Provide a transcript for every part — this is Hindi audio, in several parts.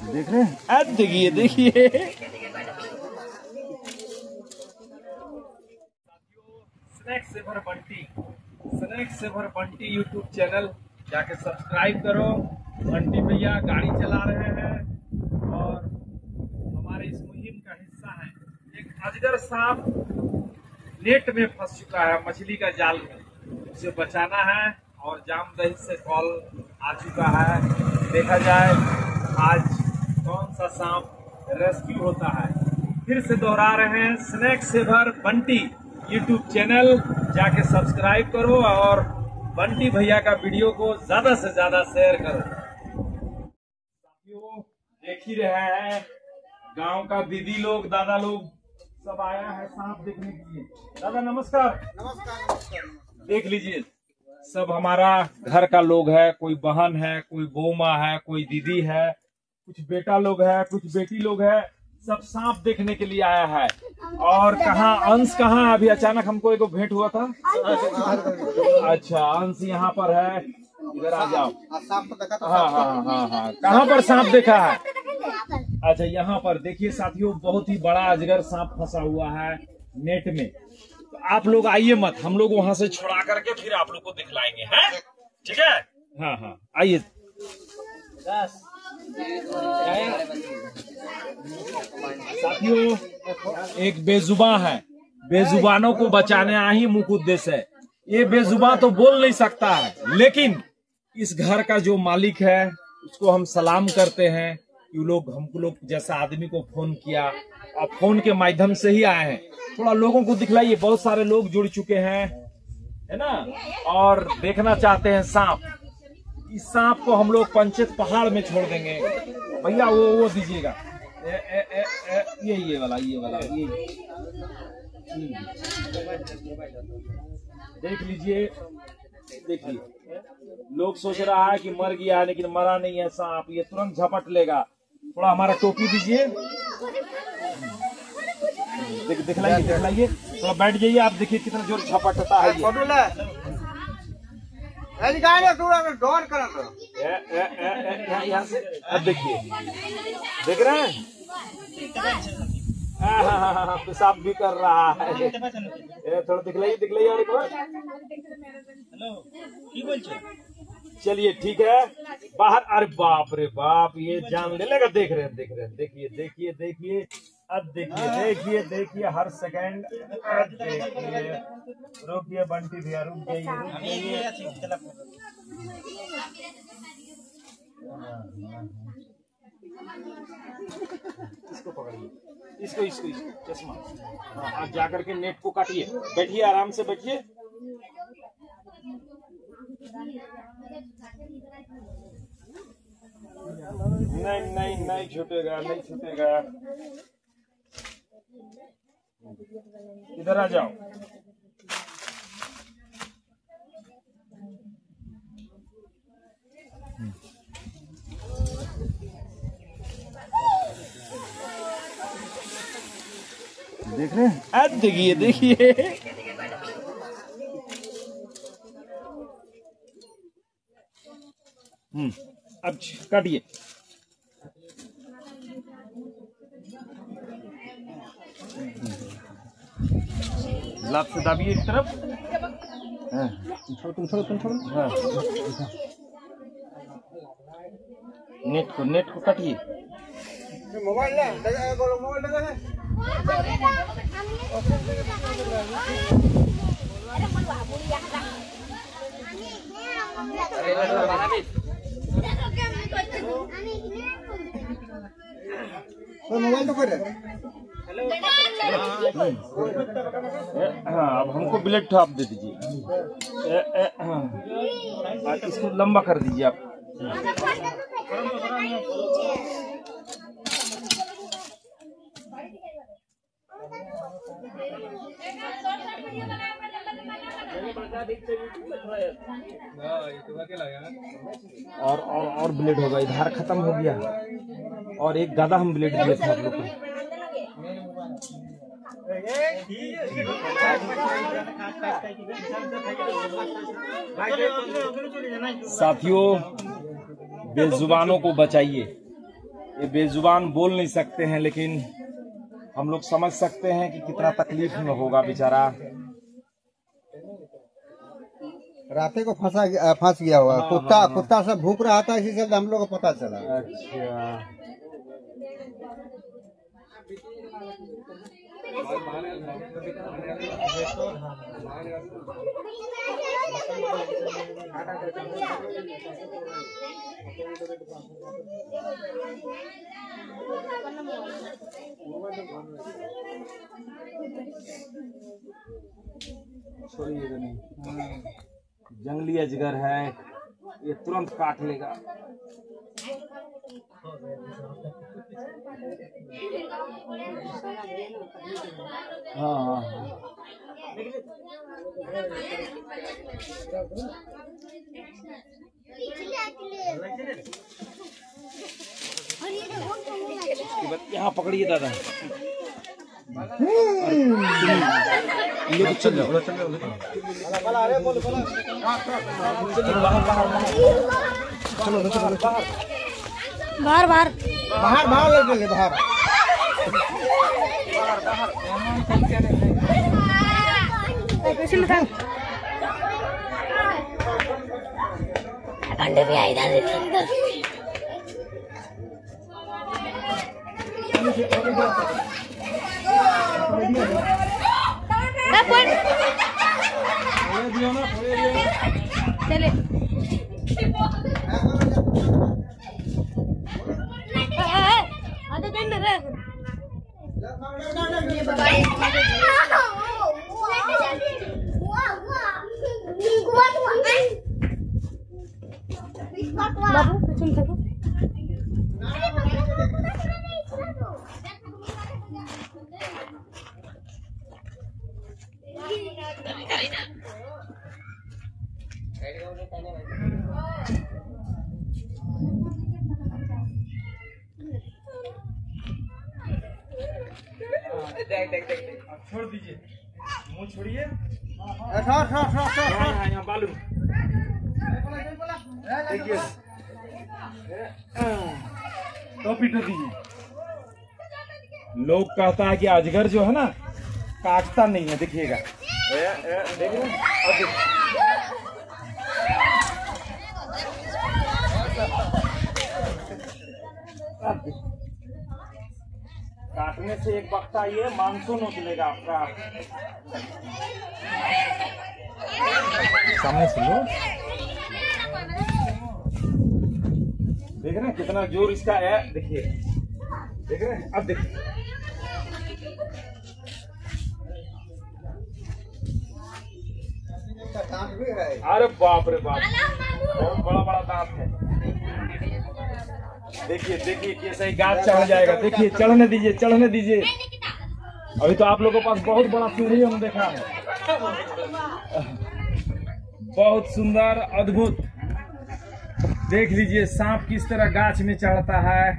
देख रहे हैं? अब देखिए देखिए snake saver Bunty YouTube channel जाके सब्सक्राइब करो। बंटी भैया गाड़ी चला रहे हैं और हमारे इस मुहिम का हिस्सा है। एक अजगर सांप नेट में फंस चुका है, मछली का जाल में, उसे बचाना है और जामदही से कॉल आ चुका है। देखा जाए आज कौन सा सांप रेस्क्यू होता है। फिर से दोहरा रहे हैं, snake saver Bunty YouTube channel जाके सब्सक्राइब करो और बंटी भैया का वीडियो को ज्यादा से ज्यादा शेयर करो। साथियों देख ही रहे हैं, गांव का दीदी लोग दादा लोग सब आया है सांप देखने के लिए। दादा नमस्कार। नमस्कार। देख लीजिए सब हमारा घर का लोग है, कोई बहन है, कोई बौमा है, कोई दीदी है, कुछ बेटा लोग है, कुछ बेटी लोग है, सब सांप देखने के लिए आया है। और कहाँ अंश कहाँ? अभी अचानक हमको एक भेंट हुआ था। अच्छा अंश यहाँ पर है, इधर आ जाओ। हाँ, कहाँ पर सांप देखा है? अच्छा यहाँ पर देखिए साथियों, बहुत ही बड़ा अजगर सांप फंसा हुआ है नेट में। तो आप लोग आइए मत, हम लोग वहां से छुड़ा करके फिर आप लोग को दिखलाएंगे, हैं? ठीक है? हाँ आइए। साथियों एक बेजुबान है, बेजुबानों को बचाना ही मुख्य उद्देश्य है। ये बेजुबान तो बोल नहीं सकता है, लेकिन इस घर का जो मालिक है उसको हम सलाम करते हैं कि हमको लोग जैसा आदमी को फोन किया और फोन के माध्यम से ही आए हैं। थोड़ा लोगों को दिखलाइए, बहुत सारे लोग जुड़ चुके हैं, है ना, और देखना चाहते हैं सांप। इस सांप को हम लोग पंचायत पहाड़ में छोड़ देंगे। भैया वो दीजिएगा, ये वाला देख लीजिए। देखिए लोग सोच रहा है कि मर गया, लेकिन मरा नहीं है सांप, ये तुरंत झपट लेगा। थोड़ा हमारा टोपी दीजिए, दिखलाइए, थोड़ा बैठ जाइए। आप देखिए कितना जोर झपटता है यहाँ से। अब देखिए, देख रहे हैं पेशाब भी कर रहा है। थोड़ा दिखलाइए और एक बार। चलिए ठीक है, बाहर। अरे बाप रे बाप, ये जान ले लेगा। देख रहे हैं, देखिए अब देखिए हर सेकंड। देखिए रुकिए बंटी भैया, रुक जाइए। इसको पकड़िए, इसको चश्मा। आप जाकर के नेट को काटिए, बैठिए आराम से बैठिए। नहीं छूटेगा। इधर आ जाओ। देख रहे हैं? अब देखिए अब काटिए। लाभ से दाबिए एक तरफ। तुम छोड़ो। हाँ नेट को काटिए। मोबाइल तो कर। हाँ अब हमको ब्लेड आप दे दीजिए। इसको लंबा कर दीजिए आप। और ब्लेड होगा, इधर खत्म हो गया। और एक गादा हम ब्लेड दिए थे आप लोग को। साथियों बेजुबानों को बचाइए, ये बेजुबान बोल नहीं सकते हैं, लेकिन हम लोग समझ सकते हैं कि कितना तकलीफ में होगा बेचारा। राते को फंस गया हुआ। कुत्ता सब भूख रहा था, इसी से हम लोग को पता चला। अच्छा, छोड़िएगा नहीं, जंगली अजगर है, ये तुरंत काट लेगा। हाँ हाँ हाँ, यहाँ पकड़िए दादा। चल जाओ, बाहर बाहर बाहर बाहर ले बाहर। अंडे भी आई इधर। चले बाबू सुन सको। छोड़ दीजिए, मुंह छोड़िए। बालू देखिए, टोपी तो दीजिए। लोग कहता है कि अजगर जो है ना काटता नहीं है, देखिएगा। काटने से एक वक्त ये मांसो नोच लेगा आपका। सामने से लो, देख रहे हैं कितना जोर इसका है, देखिए, देख रहे हैं। अब देखिए, दांत भी है। अरे बाप रे बाप, बहुत बड़ा बड़ा दांत है। देखिए देखिए कैसे ही गाछ चढ़ जाएगा। देखिए, चढ़ने दीजिए, चढ़ने दीजिए। अभी तो आप लोगों के पास बहुत बड़ा सीढ़ी हम देखा है, बहुत सुंदर, अद्भुत। देख लीजिए सांप किस तरह गाछ में चढ़ता है।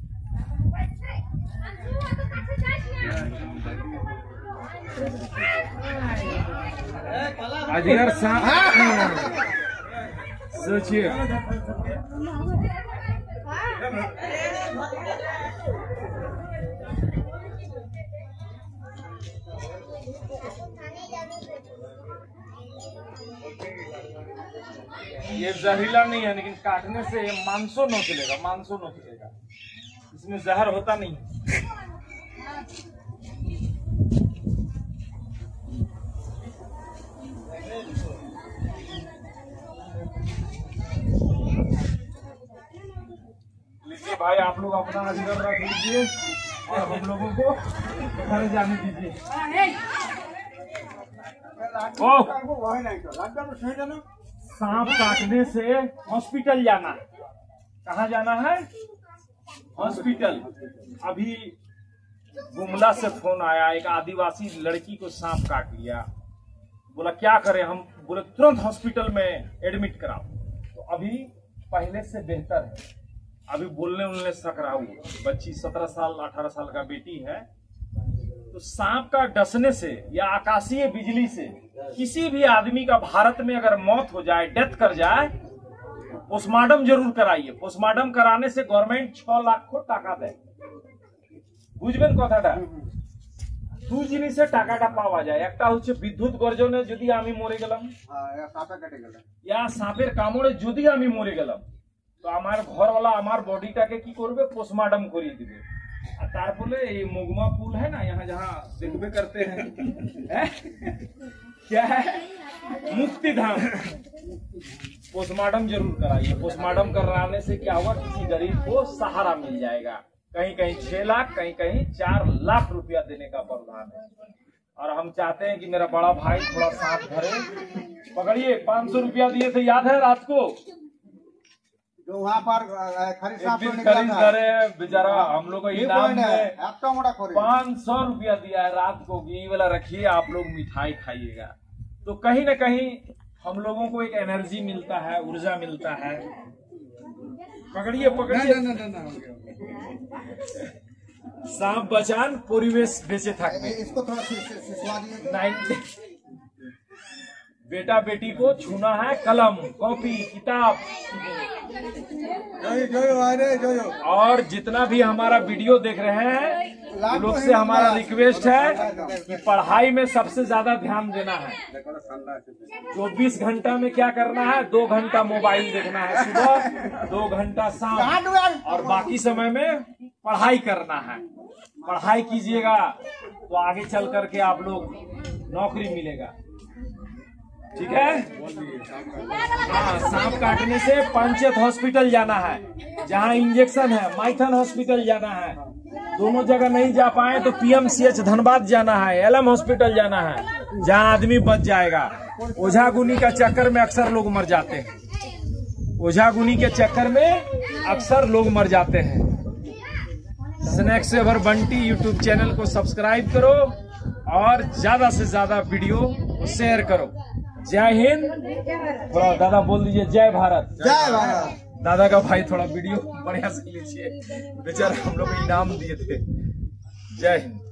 अजगर सांप, सोचिए। ये जहरीला नहीं है, लेकिन काटने से ये मांसो नोच लेगा, मांसो नोच लेगा। इसमें जहर होता नहीं। लीजिए भाई, आप लोग अपना अजगर रख लीजिए और हम लोगों को घर जाने दीजिए। सांप काटने से हॉस्पिटल जाना, कहाँ जाना है? हॉस्पिटल। अभी गुमला से फोन आया, एक आदिवासी लड़की को सांप काट लिया। बोला क्या करें हम? बोले तुरंत हॉस्पिटल में एडमिट कराओ। तो अभी पहले से बेहतर है। अभी बोलने उलने सकरा हुई बच्ची, 17 साल 18 साल का बेटी है। तो सांप का डसने से या आकाशीय बिजली से किसी भी आदमी का भारत में अगर मौत हो जाए, डेथ कर जाए, पोस्टमार्टम जरूर कराइए। पोस्टमार्टम कराने से गवर्नमेंट 6 लाख को टाका दे, বুঝবেন কথাটা। দুই জিনিসে টাকাটা পাওয়া যায়, একটা হচ্ছে বিদ্যুৎ গর্জনে যদি আমি মরে গেলাম, ইয়া সাপের কামড়ে যদি আমি মরে গেলাম, তো আমার ঘরওয়ালা আমার বডিটাকে কি করবে, পোস্টमार्टम করিয়ে দিবে। আর তারপরে এই মুগমা पुल है ना यहाँ जहाँ देखबे करते हैं क्या है, मुक्ति धाम। पोस्टमार्टम जरूर कराइए। पोस्टमार्टम कराने से क्या हुआ, किसी गरीब को सहारा मिल जाएगा। कहीं कहीं 6 लाख, कहीं कहीं 4 लाख रुपया देने का प्रावधान है। और हम चाहते हैं कि मेरा बड़ा भाई थोड़ा साथ धरे। पकड़िए, 500 रुपया दिए थे, याद है रात को जो वहाँ पर खरीद करे बेचारा, हम लोग को इनाम में 500 रुपया दिया है रात को। ये वाला रखिए, आप लोग मिठाई खाइएगा, तो कहीं न कहीं हम लोगों को एक एनर्जी मिलता है, ऊर्जा मिलता है। पकड़िए पकड़िए। सांप बचान परिवेश बेचे থাকবে। इसको थोड़ा सिसवा दीजिए। बेटा बेटी को छूना है कलम, कॉपी, किताब। और जितना भी हमारा वीडियो देख रहे हैं, लोग से हमारा रिक्वेस्ट है कि पढ़ाई में सबसे ज्यादा ध्यान देना है। 24 घंटा में क्या करना है, 2 घंटा मोबाइल देखना है सुबह, 2 घंटा शाम, और बाकी समय में पढ़ाई करना है। पढ़ाई कीजिएगा तो आगे चल करके आप लोग नौकरी मिलेगा, ठीक है। हाँ, सांप काटने से पंचायत हॉस्पिटल जाना है, जहाँ इंजेक्शन है, माइथन हॉस्पिटल जाना है। दोनों जगह नहीं जा पाए तो PMCH धनबाद जाना है, LM हॉस्पिटल जाना है, जहाँ आदमी बच जाएगा। ओझागुनी का चक्कर में अक्सर लोग मर जाते हैं। ओझागुनी के चक्कर में अक्सर लोग मर जाते हैं। Snake saver Bunty YouTube channel को सब्सक्राइब करो और ज्यादा से ज्यादा वीडियो शेयर करो। जय हिंद। थोड़ा दादा बोल दीजिए जय भारत। जय भारत। दादा का भाई थोड़ा वीडियो बढ़िया से लीजिए, बेचारा हम लोग इनाम दिए थे। जय हिंद।